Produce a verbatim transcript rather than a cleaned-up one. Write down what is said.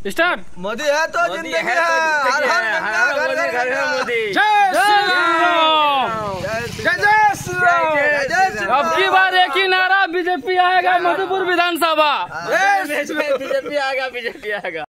Start. Modi है तो जिंदगी है, हर हर घर घर मोदी। जय श्री राम, जय जय श्री राम। अब की बार एक ही नारा, बीजेपी आएगा मधुपुर विधानसभा। बीजेपी आएगा, बीजेपी आएगा।